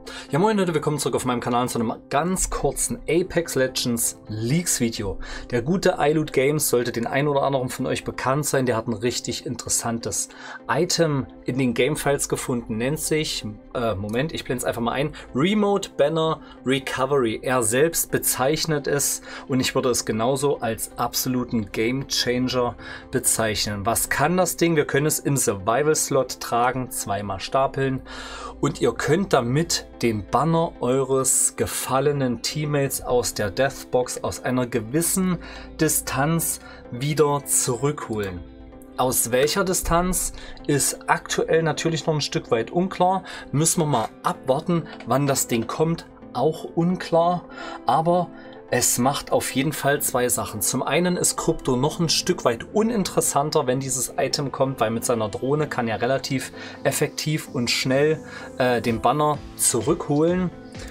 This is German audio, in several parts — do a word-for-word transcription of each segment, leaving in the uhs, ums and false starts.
Ja moin Leute, willkommen zurück auf meinem Kanal zu einem ganz kurzen Apex Legends Leaks Video. Der gute iLoot Games sollte den einen oder anderen von euch bekannt sein. Der hat ein richtig interessantes Item in den Gamefiles gefunden. Nennt sich, äh, Moment, ich blende es einfach mal ein, Remote Banner Recovery. Er selbst bezeichnet es und ich würde es genauso als absoluten Game Changer bezeichnen. Was kann das Ding? Wir können es im Survival Slot tragen, zweimal stapeln und ihr könnt damit den Banner eures gefallenen Teammates aus der Deathbox aus einer gewissen Distanz wieder zurückholen. Aus welcher Distanz ist aktuell natürlich noch ein Stück weit unklar. Müssen wir mal abwarten, wann das Ding kommt. Auch unklar, aber es macht auf jeden Fall zwei Sachen. Zum einen ist Krypto noch ein Stück weit uninteressanter, wenn dieses Item kommt, weil mit seiner Drohne kann er relativ effektiv und schnell äh, den Banner zurückholen.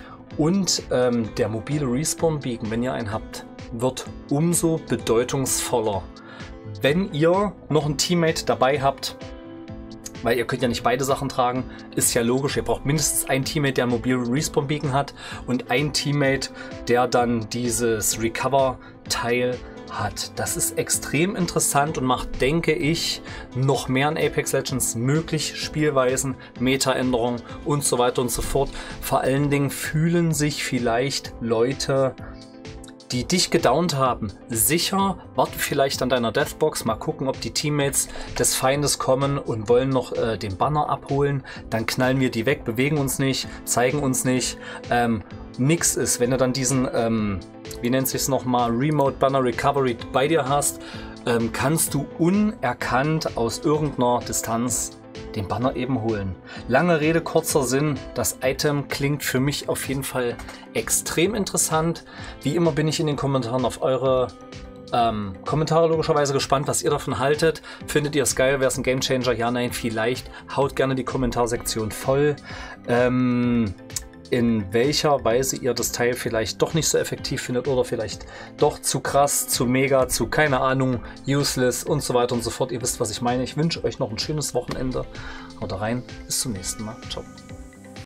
Und ähm, der mobile Respawn Beacon, wenn ihr einen habt, wird umso bedeutungsvoller. Wenn ihr noch ein Teammate dabei habt, weil ihr könnt ja nicht beide Sachen tragen, ist ja logisch. Ihr braucht mindestens einen Teammate, der einen mobilen Respawn Beacon hat und ein Teammate, der dann dieses Recover-Teil hat. Das ist extrem interessant und macht, denke ich, noch mehr in Apex Legends möglich. Spielweisen, Meta-Änderungen und so weiter und so fort. Vor allen Dingen fühlen sich vielleicht Leute, die dich gedownt haben, sicher, warten vielleicht an deiner Deathbox, mal gucken, ob die Teammates des Feindes kommen und wollen noch äh, den Banner abholen. Dann knallen wir die weg, bewegen uns nicht, zeigen uns nicht. Ähm, nix ist, wenn du dann diesen, ähm, wie nennt sich es nochmal, Remote Banner Recovery bei dir hast, ähm, kannst du unerkannt aus irgendeiner Distanz den Banner eben holen. Lange Rede, kurzer Sinn. Das Item klingt für mich auf jeden Fall extrem interessant. Wie immer bin ich in den Kommentaren auf eure ähm, Kommentare logischerweise gespannt, was ihr davon haltet. Findet ihr es geil? Wäre es ein Gamechanger? Ja, nein, vielleicht. Haut gerne die Kommentarsektion voll. Ähm, in welcher Weise ihr das Teil vielleicht doch nicht so effektiv findet oder vielleicht doch zu krass, zu mega, zu keine Ahnung, useless und so weiter und so fort. Ihr wisst, was ich meine. Ich wünsche euch noch ein schönes Wochenende. Haut rein, bis zum nächsten Mal. Ciao.